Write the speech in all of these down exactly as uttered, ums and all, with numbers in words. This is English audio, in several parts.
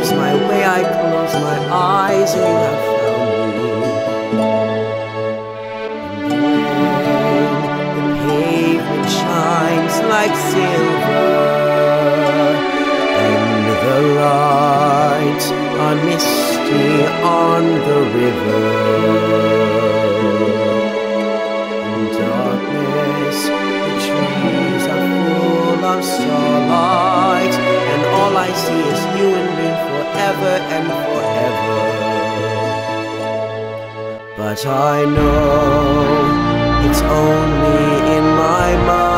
lose my way, I close my eyes, and you have found me. And when the pavement shines like silver, and the lights are misty on the river, in darkness the trees are full of starlight, and all I see is you and me forever and forever. But I know it's only in my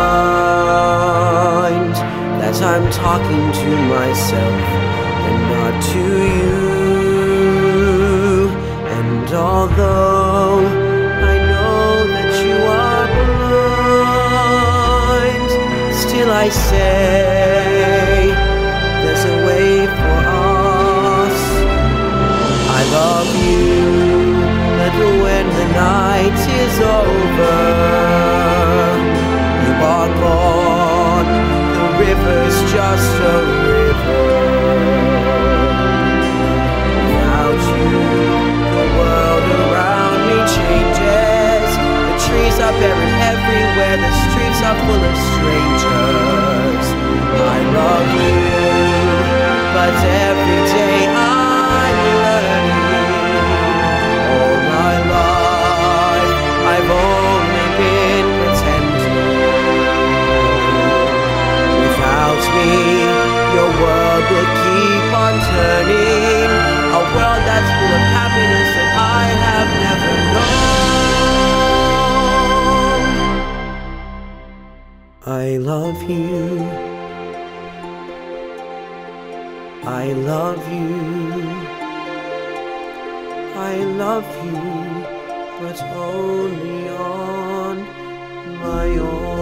mind that I'm talking to myself and not to you. And although I know that you are blind, still I say there's a way for us. I love you, but when the night is over, you are gone. The river's just a river. Without you, the world around me changes. The trees are buried everywhere, the streets are full of strangers. I love you, but every day I'm learning. All my life I've only been pretending. Without me, your world will keep on turning, a world that's full of happiness that I have never known. I love you, I love you, I love you, but only on my own.